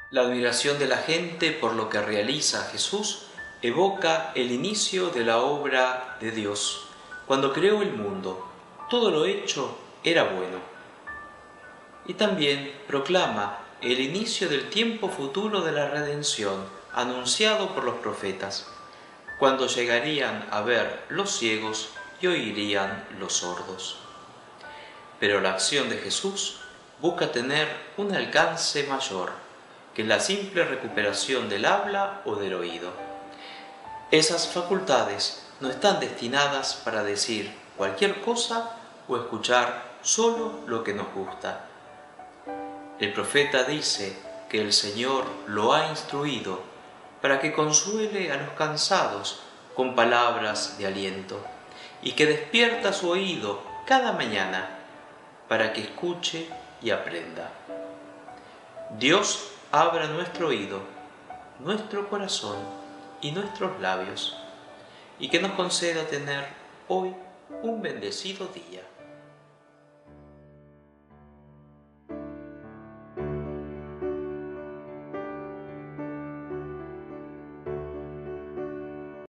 La admiración de la gente por lo que realiza Jesús evoca el inicio de la obra de Dios. Cuando creó el mundo, todo lo hecho era bueno. Y también proclama el inicio del tiempo futuro de la redención, anunciado por los profetas, cuando llegarían a ver los ciegos y oirían los sordos. Pero la acción de Jesús busca tener un alcance mayor que la simple recuperación del habla o del oído. Esas facultades no están destinadas para decir cualquier cosa o escuchar solo lo que nos gusta. El profeta dice que el Señor lo ha instruido para que consuele a los cansados con palabras de aliento y que despierta su oído cada mañana para que escuche y aprenda. Dios abra nuestro oído, nuestro corazón y nuestros labios, y que nos conceda tener hoy un bendecido día.